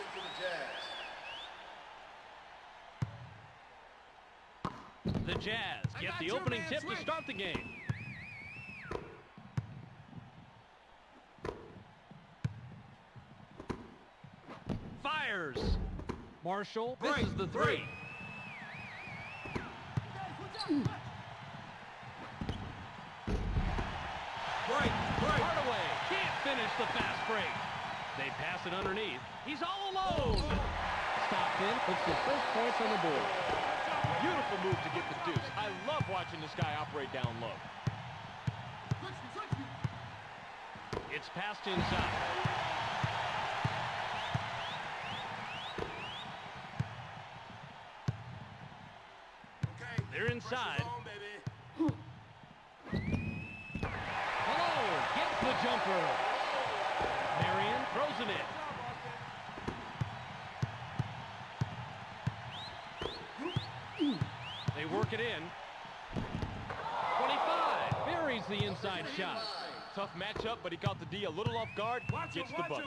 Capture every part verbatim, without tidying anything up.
for the Jazz. The Jazz get the opening tip to start the game. Fires. Marshall misses the three. Break, break. Hardaway can't finish the fast break. They pass it underneath. He's all alone. Stopped in, puts the first points on the board. Beautiful move to get the deuce. I love watching this guy operate down low. It's passed inside. Okay. They're inside. On, baby. Malone gets the jumper. Marion throws it in. They work it in. twenty-five buries the inside shot. Tough matchup, but he caught the D a little off guard. Gets the bucket.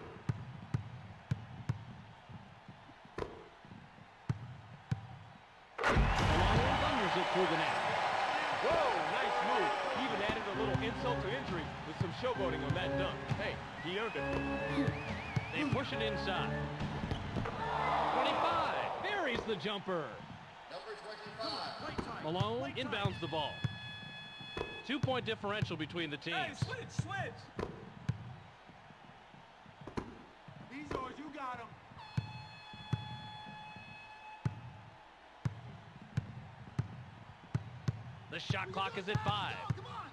Malone thunders it through the net. Whoa, nice move. He even added a little insult to injury with some showboating on that dunk. Hey, he earned it. They push it inside. twenty-five buries the jumper. Number twenty-five. Malone inbounds the ball. Two-point differential between the Hey, teams. switch, switch. He's yours, you got him. The shot clock is at five. Come on.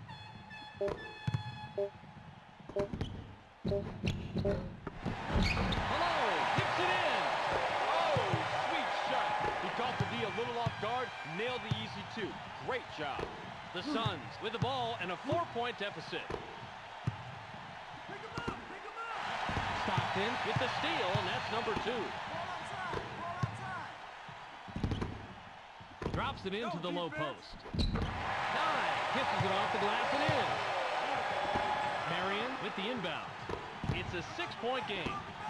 Malone hits it in. Oh, sweet shot. He caught the D a little off guard, nailed the easy two. Great job. The Suns with the ball and a four-point deficit. Pick him up, pick him up. Stockton with the steal, and that's number two. Ball outside, ball outside. Drops it into Go, the low defense. post. Nye kisses it off the glass and in. Marion with the inbound. It's a six-point game.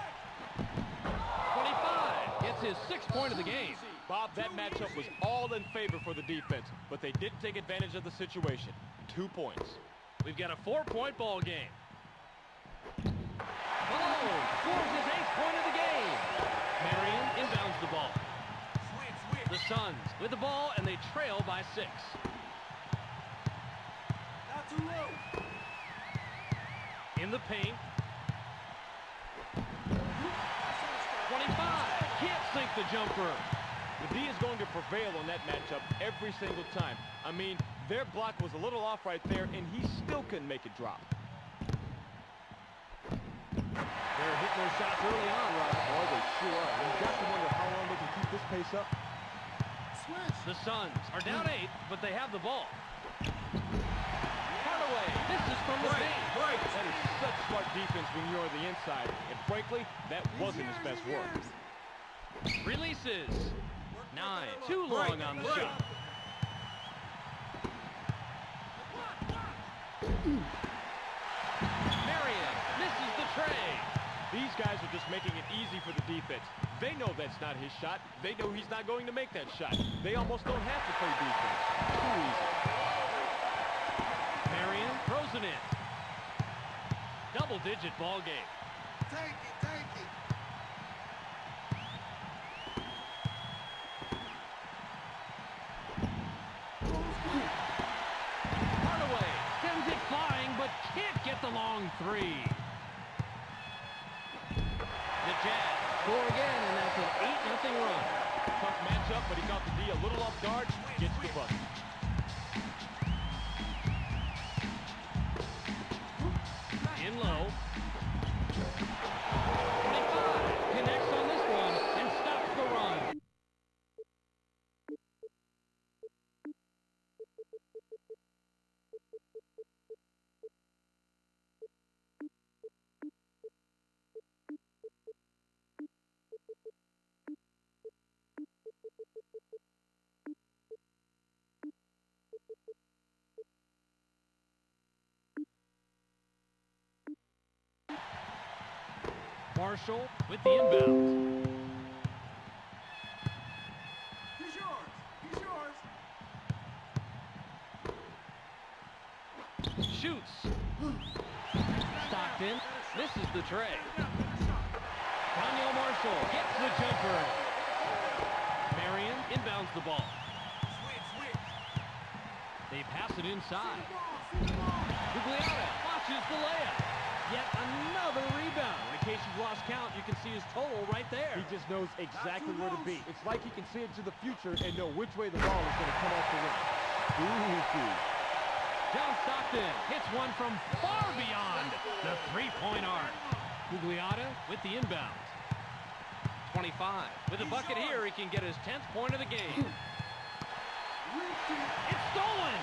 twenty-five gets his sixth point of the game. Bob, that matchup was all in favor for the defense, but they didn't take advantage of the situation. Two points. We've got a four-point ball game. Malone scores his eighth point of the game. Marion inbounds the ball. Switch, switch. The Suns with the ball, and they trail by six. Not too low. In the paint. twenty-five can't sink the jumper. The D is going to prevail on that matchup every single time. I mean, their block was a little off right there, and he still couldn't make it drop. They're hitting their shots early on, Rod. Boy, they sure are. You've got to wonder how long they can keep this pace up. Switch. The Suns are down eight, but they have the ball. Hardaway, this is from the Break, paint. break. That is such smart defense when you're on the inside, and frankly, that wasn't his best work. Releases. Nine, too long on the break. shot. Marion misses the tray. These guys are just making it easy for the defense. They know that's not his shot. They know he's not going to make that shot. They almost don't have to play defense. Too easy. Marion throws it in. Double-digit ball game. Take it, take it. Hardaway sends it flying, but can't get the long three. The Jazz score again, and that's an eight nothing run. Tough matchup, but he caught the D a little off guard. Gets the bucket. In low. twenty-five connects on this one and stops the run. Marshall with the inbound. He's yours. He's yours. Shoots. Stockton misses the tray. Daniel Marshall gets the jumper. Marion inbounds the ball. Switch, switch. They pass it inside. Gugliotta watches the layup. Yet another rebound. In case you've lost count, you can see his total right there. He just knows exactly where to be. It's like he can see into the future and know which way the ball is going to come off the rim. Ooh, John Stockton hits one from far beyond the three-point arc. Gugliotta with the inbound. twenty-five. With a bucket here, he can get his tenth point of the game. It's stolen!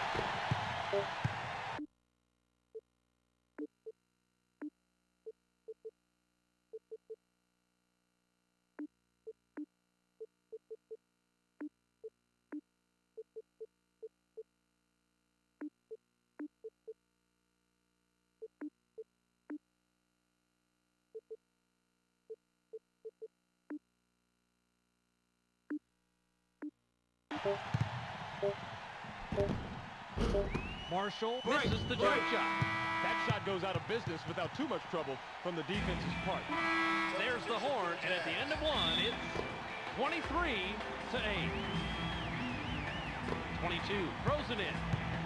Marshall misses the jump shot. that shot goes out of business without too much trouble from the defense's part. There's the horn, and at the end of one, it's twenty-three to eight. twenty-two, throws it in.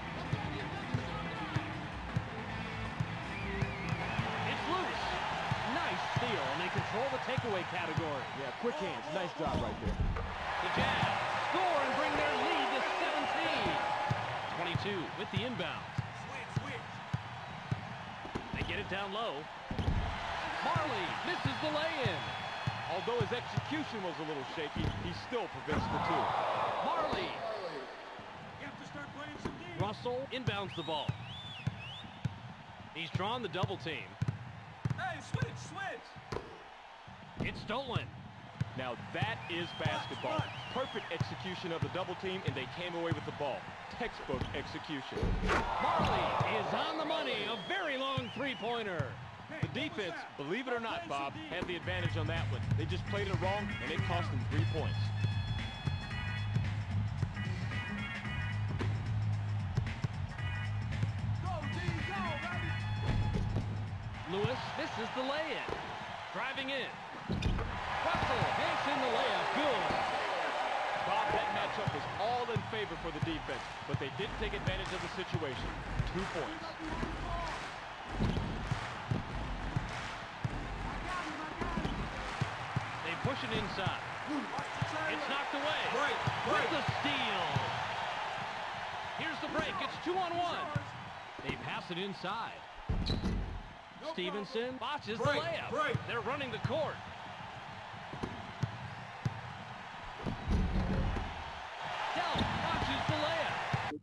It's loose. Nice steal, and they control the takeaway category. Yeah, quick hands. Nice job right there. The Jazz score and bring their lead to seventeen. twenty-two with the inbound. Switch, switch. They get it down low. Marley misses the lay-in. Although his execution was a little shaky, he still prevents the two. Marley. You have to start playing some D. Russell inbounds the ball. He's drawn the double team. Hey, switch, switch. It's stolen. Now that is basketball. Perfect execution of the double team, and they came away with the ball. Textbook execution. Marley is on the money. A very long three-pointer. The defense, believe it or not, Bob, had the advantage on that one. They just played it wrong, and it cost them three points. Go, D, go, baby. Lewis misses the lay-in. Driving in. Russell banks in the layup. Good. Bob, that matchup was all in favor for the defense, but they didn't take advantage of the situation. Two points. They push it inside. It's knocked away. Break, break. With the steal. Here's the break. It's two on one. They pass it inside. Stevenson botches the Break, layup. break. They're running the court. Dell botches the layup.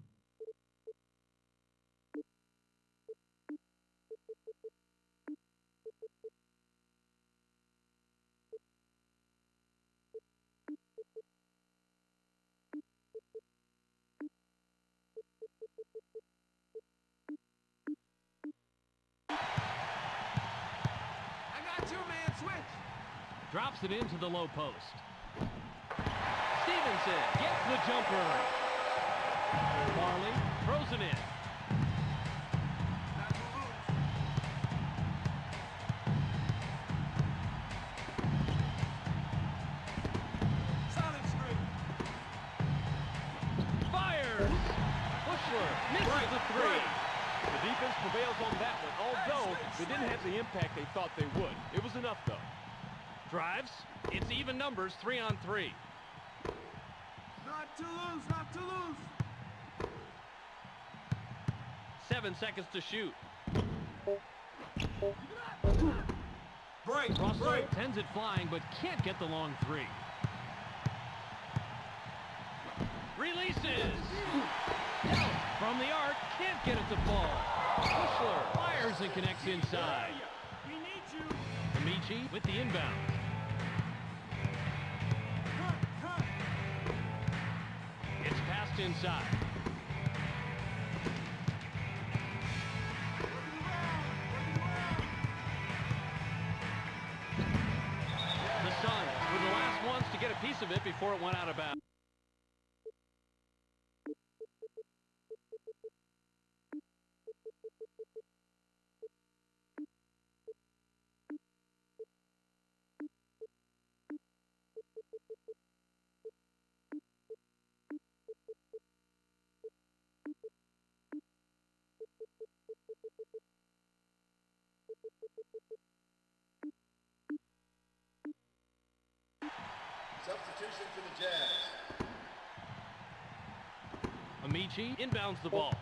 I got you, man. Switch. Drops it into the low post. Stevenson gets the jumper. Marley throws it in. Not too loose. Solid straight. Fires. Bushler misses Right, the three. right. The defense prevails on that one, although they didn't have the impact they thought they would. It was enough, though. Drives. It's even numbers, three on three. Not to lose, not to lose. Seven seconds to shoot. Break, Russell break. sends it flying, but can't get the long three. Releases. Dell from the arc, can't get it to fall. Bushler fires and connects inside. We need you. Amici with the inbound. Cut, cut. It's passed inside. it before it went out of bounds. Substitution for the Jazz. Amici inbounds the ball.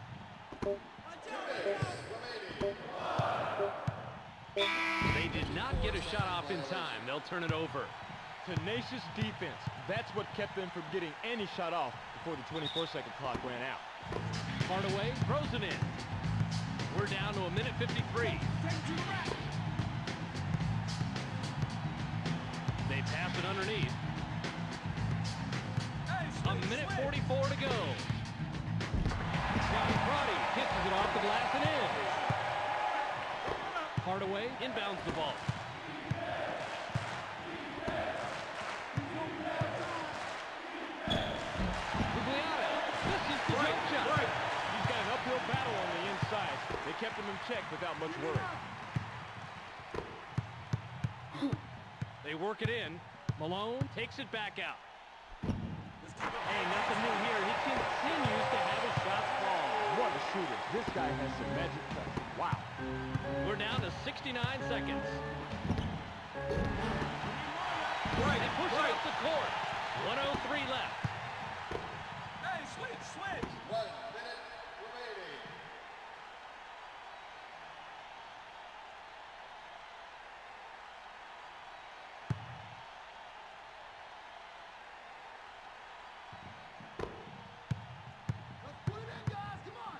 They did not get a shot off in time. They'll turn it over. Tenacious defense. That's what kept them from getting any shot off before the twenty-four second clock ran out. Hardaway throws it in. We're down to a minute fifty-three. They pass it underneath. A minute forty-four to go. Johnny Crotty kisses it off the glass and in. Hardaway inbounds the ball. Gugliotta misses the jump shot. He's got an uphill battle on the inside. They kept him in check without much worry. They work it in. Malone takes it back out. Hey, nothing new here. He continues to have his shots fall. What a shooter. This guy has some magic touch. Wow. We're down to sixty-nine seconds. Right, they push it up the court. one oh three left. Hey, switch, switch. One minute remaining. Let's put it in, guys. Come on.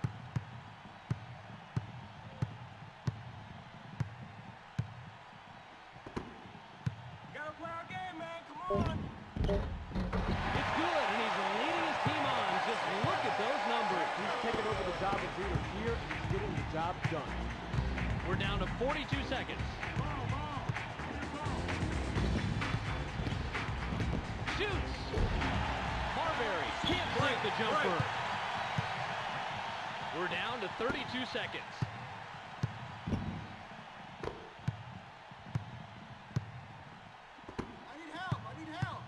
You gotta play our game, man. Come on. It's good, and he's leading his team on. Just look at those numbers. He's taking over the job of leader here, and he's getting the job done. We're down to forty-two seconds. Ball, ball. Shoots. Marbury can't break the jumper. We're down to thirty-two seconds. I need help. I need help.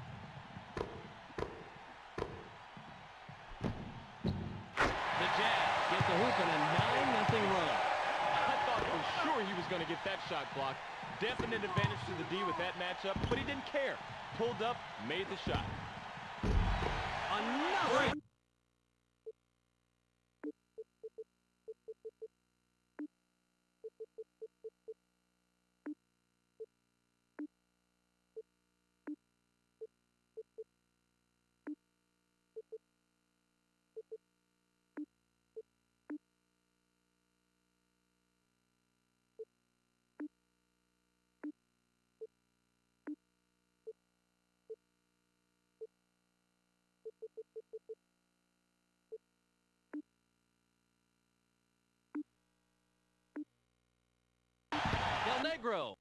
The Jazz get the hoop in a nine nothing run. I thought for sure he was going to get that shot blocked. Definite advantage to the D with that matchup, but he didn't care. Pulled up, made the shot. Another. Del Negro.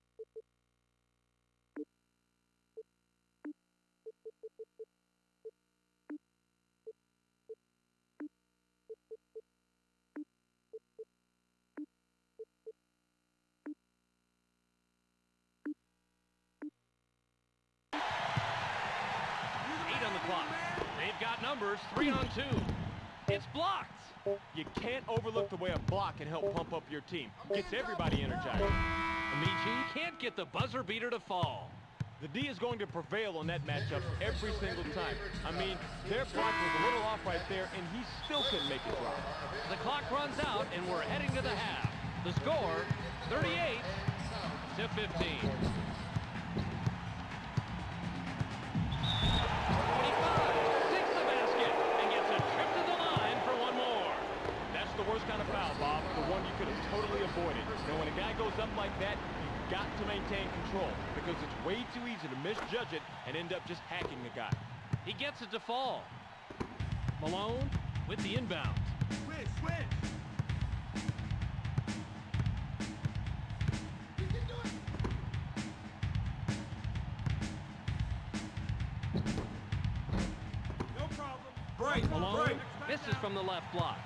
Eight on the clock. They've got numbers, three on two. It's blocked. You can't overlook the way a block can help pump up your team. Gets everybody energized. Amici can't get the buzzer beater to fall. The D is going to prevail on that matchup every single time. I mean, their block was a little off right there, and he still couldn't make it drop. The clock runs out, and we're heading to the half. The score, thirty-eight to fifteen. twenty-five takes the basket and gets a trip to the line for one more. That's the worst kind of foul, Bob. The one you could have totally avoided. And when a guy goes up like that, you've got to maintain control because it's way too easy to misjudge it and end up just hacking the guy. He gets it to fall. Malone with the inbound. Switch, switch. You can do it. Break, Malone break. misses from the left block.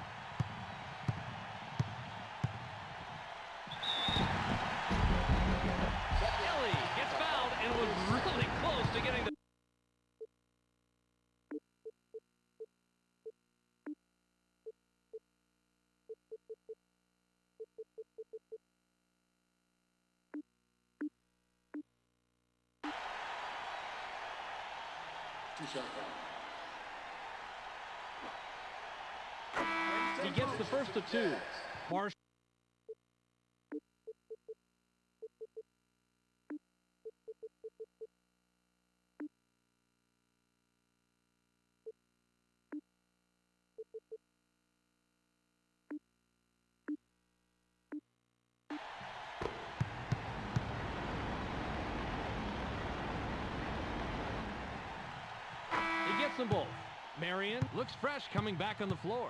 Kelly gets fouled and was really close to getting the... Two-shot foul. He gets the first of two. Marsh. He gets them both. Marion looks fresh coming back on the floor.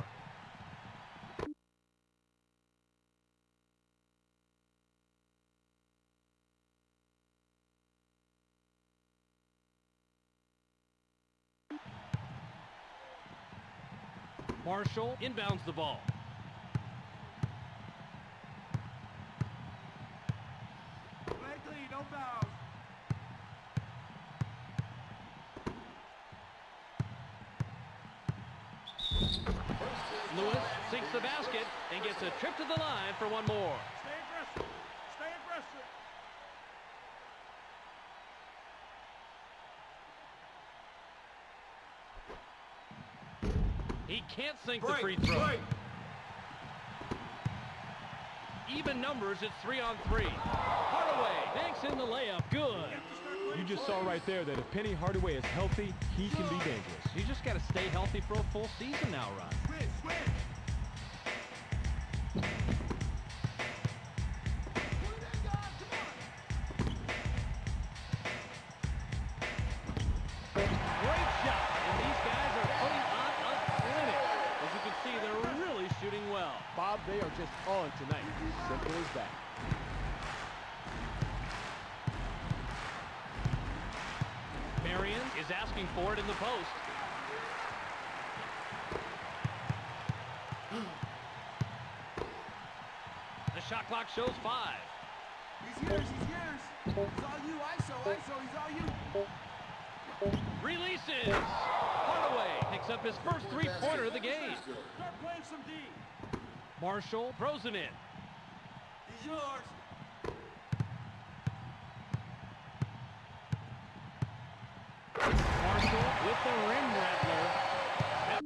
Marshall inbounds the ball. Play clean, no fouls. Lewis sinks the basket and gets a trip to the line for one more. Stay aggressive. Stay aggressive. He can't sink the Break, free throw. break. Even numbers, it's three on three. Hardaway banks in the layup. Good. You just saw right there that if Penny Hardaway is healthy, he can be dangerous. You just got to stay healthy for a full season now, Ron. Switch, switch. Great shot. And these guys are putting on a clinic. As you can see, they're really shooting well. Bob, they are just on tonight. Simple as that. Marion is asking for it in the post. The shot clock shows five. He's yours, he's yours. He's all you, I S O, I S O, he's all you. Releases. Hardaway picks up his first three-pointer of the game. Start playing some D. Marshall throws it in. He's yours. Marshall with the rim rattler.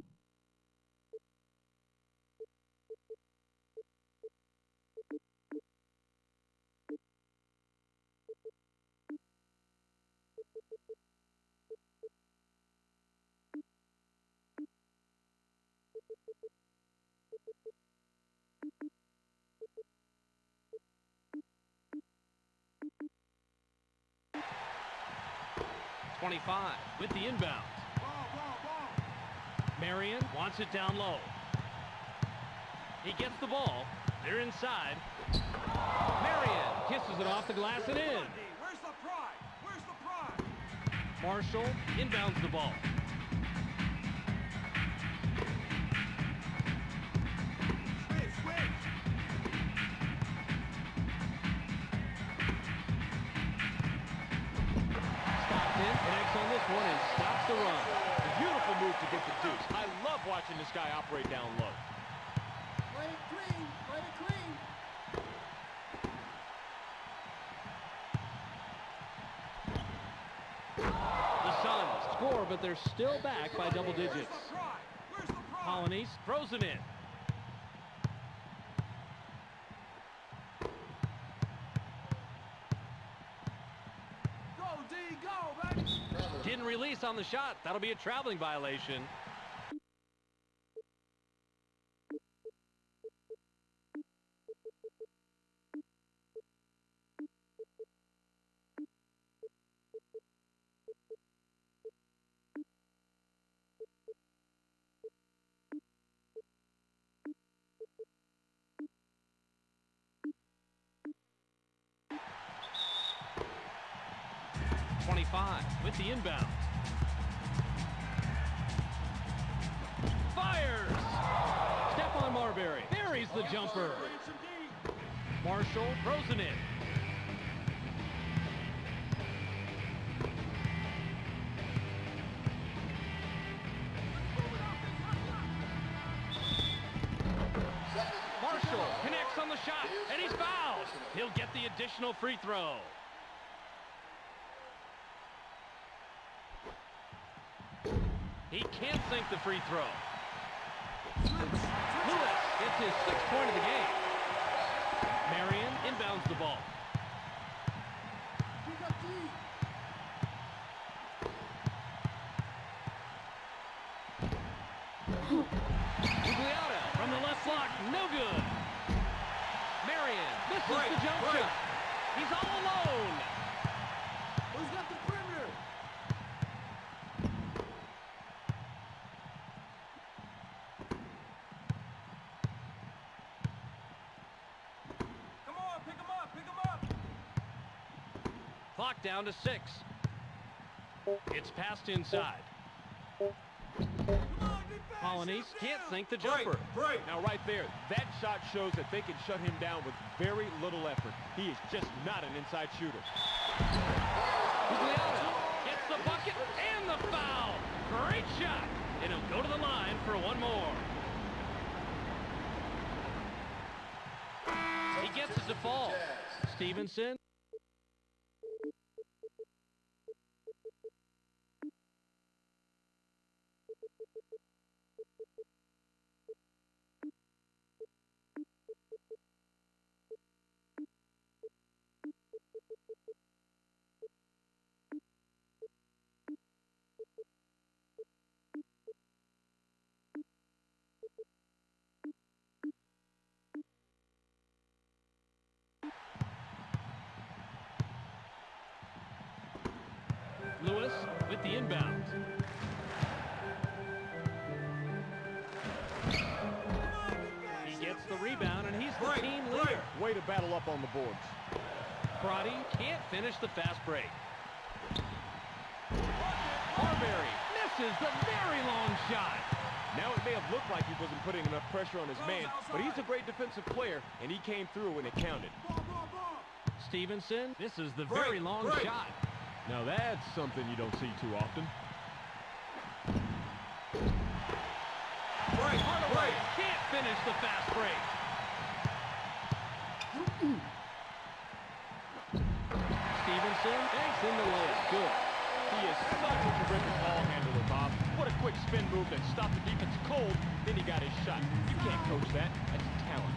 twenty-five with the inbound. Ball, ball, ball. Marion wants it down low. He gets the ball. They're inside. Marion kisses it off the glass and in. Where's the pride? Where's the pride? Marshall inbounds the ball. Switch, switch. Stockton connects on this one and stops the run. Beautiful move to get the deuce. I love watching this guy operate down low. Play it clean, play it clean. The Suns score, but they're still back by double digits. Where's the pride? Where's the pride? Colonies throws it in. Go, D, go, baby. Didn't release on the shot. That'll be a traveling violation. twenty-five with the inbound. buries the jumper. Marshall throws it in. Marshall connects on the shot, and he's fouled. He'll get the additional free throw. He can't sink the free throw. Lewis gets his sixth point of the game. Marion inbounds the ball. Gugliotta from the left block, no good. Marion misses Break, the jump break. shot. He's all alone. Who's got the perimeter? Come on, pick him up, pick him up. Clock down to six. It's passed inside. Come on, defense. Polonese can't sink the Break, jumper. break. Now right there, that shot shows that they can shut him down with very little effort. He is just not an inside shooter. Gugliotta gets the bucket and the foul. Great shot. And he'll go to the line for one more. He gets his default. Stevenson. Lewis with the inbound. He gets the rebound, and he's the Break, team break. leader. Way to battle up on the boards. Crotty can't finish the fast break. Marbury misses the very long shot. Now it may have looked like he wasn't putting enough pressure on his man, but he's a great defensive player, and he came through when it counted. Ball, ball, ball. Stevenson, this is the Break, very long break. shot. Now that's something you don't see too often. Break, Hardaway can't finish the fast break. Stevenson takes in the layup. Good. He is such a terrific ball handler, Bob. What a quick spin move that stopped the defense cold, then he got his shot. You can't coach that. That's talent.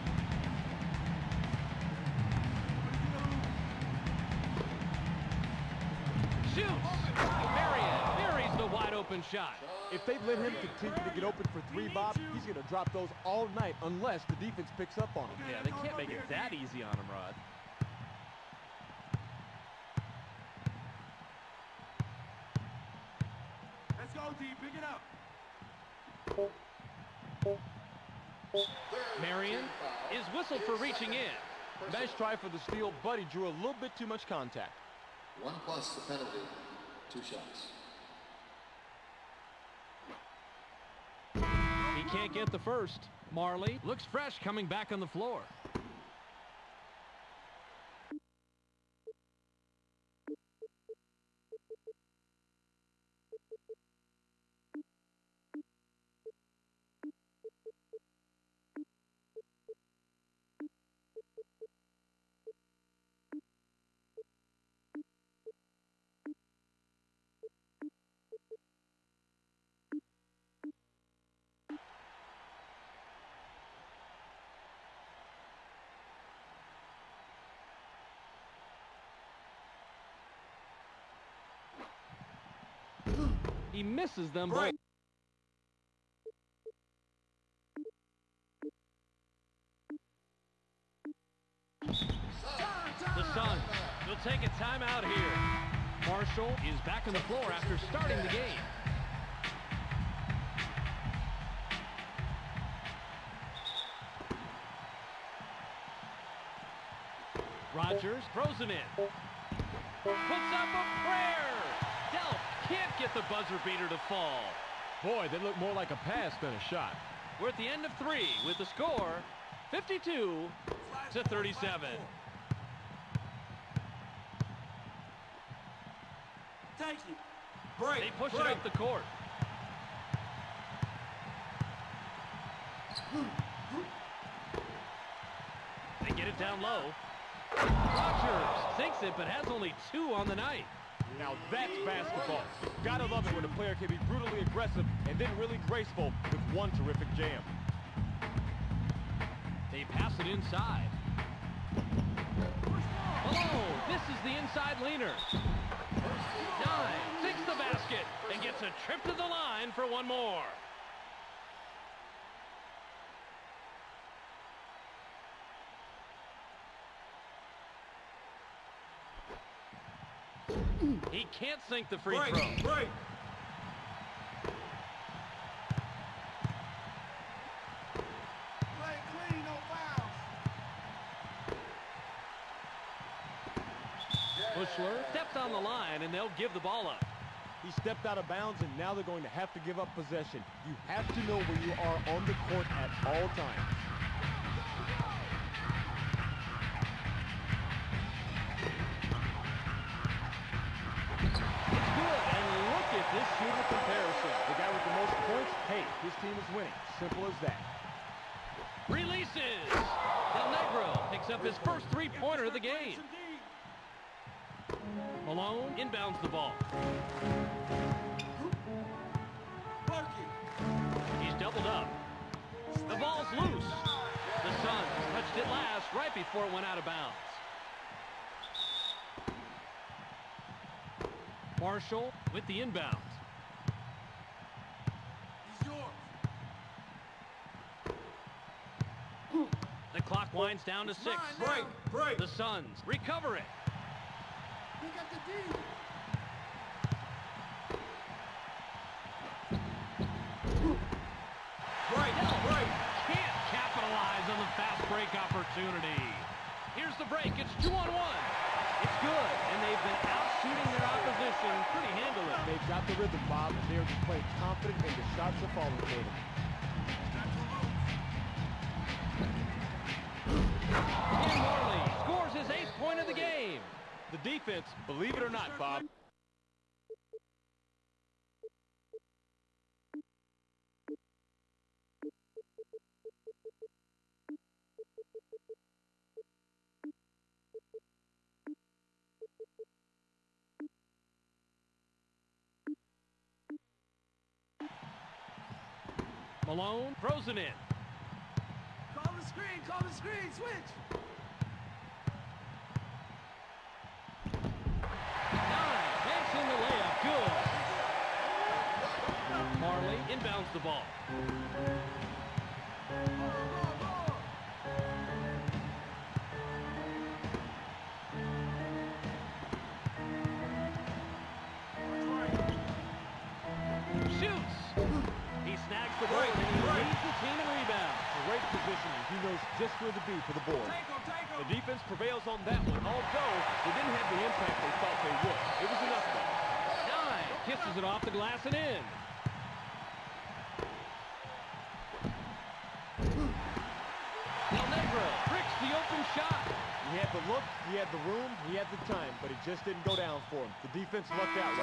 Shoots. Marion buries the wide open shot. If they let him continue to get open for three, Bob, he's going to drop those all night unless the defense picks up on him. Yeah, they can't make it that easy on him, Rod. Let's go, D. Pick it up. Marion is whistled for reaching in. Nice try for the steal, but he drew a little bit too much contact. One plus the penalty. Two shots. He can't get the first. Marley looks fresh coming back on the floor. He misses them both. The Suns will take a timeout here. Marshall is back on the floor after starting the game. Rogers throws it in. Puts up a prayer. Delp can't get the buzzer beater to fall. Boy, that looked more like a pass than a shot. We're at the end of three with the score fifty-two to thirty-seven. Take it. Break. They push break. it up the court. They get it down low. Rogers sinks it, but has only two on the night. Now that's basketball. You've got to love it when a player can be brutally aggressive and then really graceful with one terrific jam. They pass it inside. Malone, this is the inside leaner. Nine, sinks the basket, and gets a trip to the line for one more. He can't sink the free break, throw. Break. Play clean, no fouls. Bushler steps on the line, and they'll give the ball up. He stepped out of bounds, and now they're going to have to give up possession. You have to know where you are on the court at all times. It's good, and look at this shooter comparison. The guy with the most points, hey, his team is winning. Simple as that. Releases. Del Negro picks up his first three-pointer of the game. Malone inbounds the ball. He's doubled up. The ball's loose. The Suns touched it last right before it went out of bounds. Marshall with the inbound. He's yours. The clock winds down to six. Break, break. The Suns recover it. He got the D. Break, break. Can't capitalize on the fast break opportunity. Here's the break. It's two on one. It's good, and they've been out shooting their opposition pretty handily. They've got the rhythm, Bob, and they're just playing confident, and the shots are falling for them. Ken Marley scores his eighth point of the game. The defense, believe it or not, Bob, Malone throws it in. Call the screen, call the screen, switch. Nine, banks in the layup, good. Marley inbounds the ball. Shoots. He snags the ball, and he leads the team in rebounds. great positioning. He knows just where to be for the board. Take him, take him. The defense prevails on that one, although they didn't have the impact they thought they would. It was enough, though. Nine kisses it off the glass and in. Del Negro bricks the open shot. He had the look, he had the room, he had the time, but it just didn't go down for him. The defense lucked out.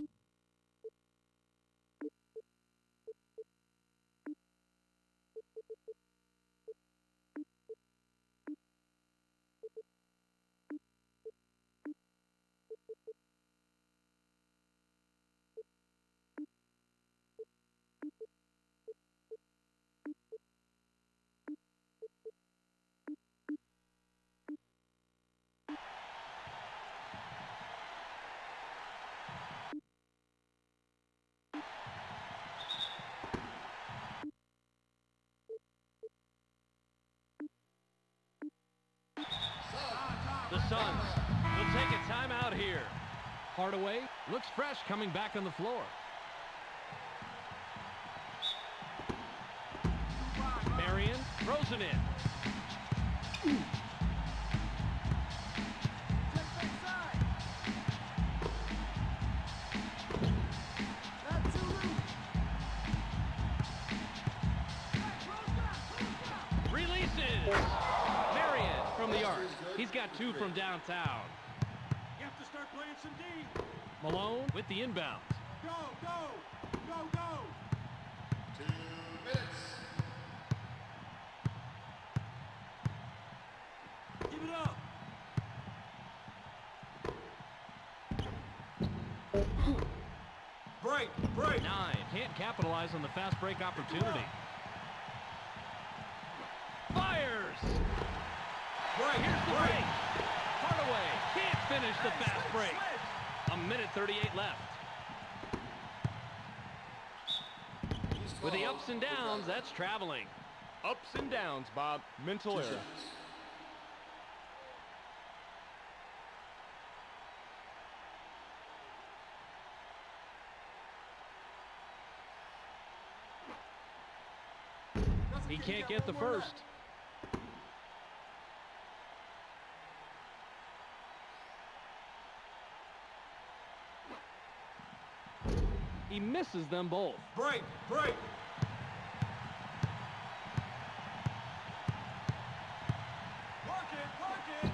The Suns will take a timeout here. Hardaway looks fresh coming back on the floor. Marion throws it in. Releases. from the arc. He's got two from downtown. You have to start playing some D. Malone with the inbound. Go, go, go, go. Two minutes. Give it up. Break, break. Nine. Can't capitalize on the fast break opportunity. Fires. Break, Here's the break. break. Hardaway can't finish the fast break. A minute thirty-eight left. With the ups and downs, that's traveling. Ups and downs, Bob. Mental Two error. shots. He can't get the first. He misses them both. Break, break. Work it, work it.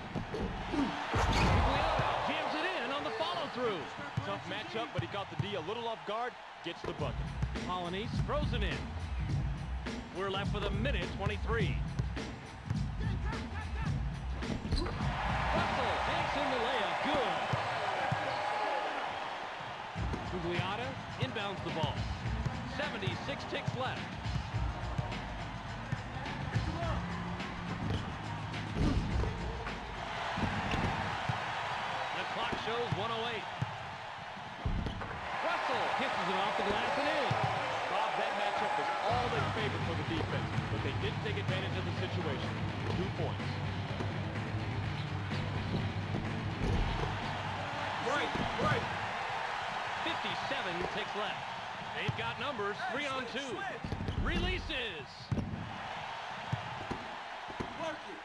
Gugliotta jams it in on the follow-through. Tough matchup, but he caught the D a little off guard. Gets the bucket. Polynice frozen in. We're left with a minute twenty-three. Russell makes in the layup. Good. Gugliotta inbounds the ball. seventy-six ticks left. The clock shows one oh eight. Russell kisses it off the glass and in. Bob, that matchup was all they favored for the defense, but they didn't take advantage of the situation. Two points. Break, break. fifty-seven ticks left. They've got numbers, three on two. Releases. Work it.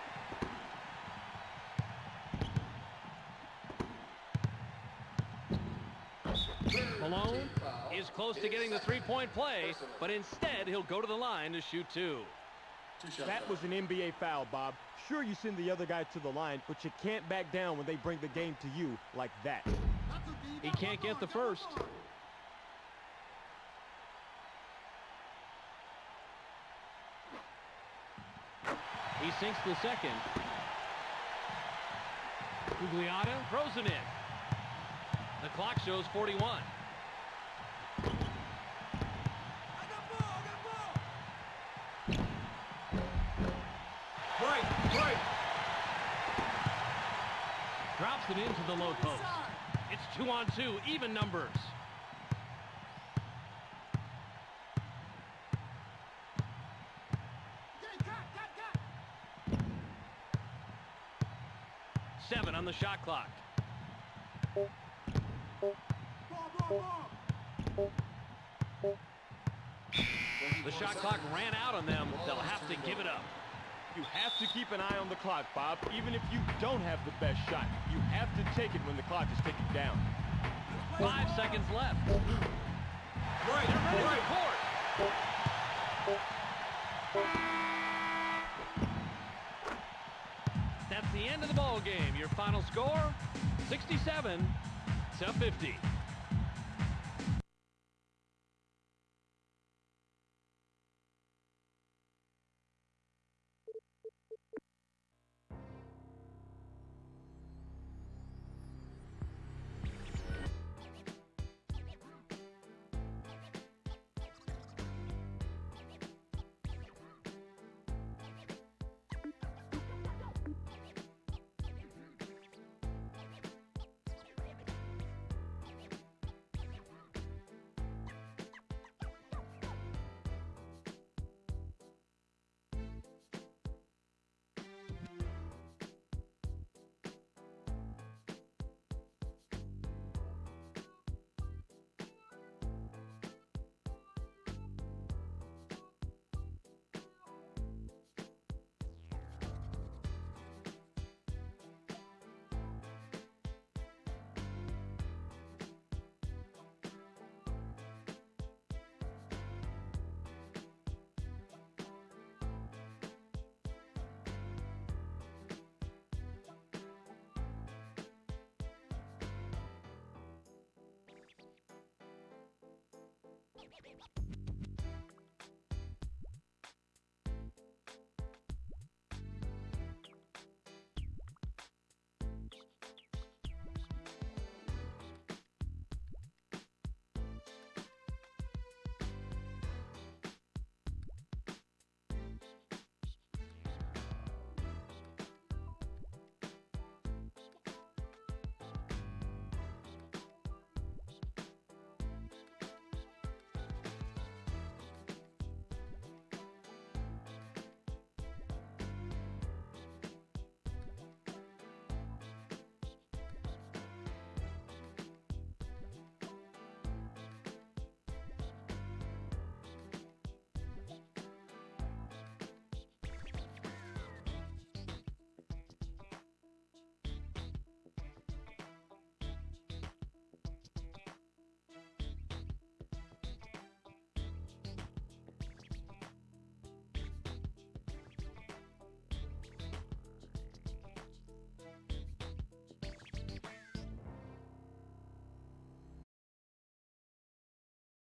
Malone is close to getting the three-point play, but instead he'll go to the line to shoot two. Two shots. That was an N B A foul, Bob. Sure, you send the other guy to the line, but you can't back down when they bring the game to you like that. He can't get the first. He sinks the second. Gugliotta throws it in. The clock shows forty-one. I got ball, I got ball. Break, break. Drops it into the low post. It's two on two, even numbers. Seven on the shot clock. Ball, ball, ball. The shot clock ran out on them. They'll have to give it up. You have to keep an eye on the clock, Bob. Even if you don't have the best shot, you have to take it when the clock is ticking down. Five seconds left. Break, They're ready break. for court. That's the end of the ball game. Your final score, sixty-seven to fifty. Bye.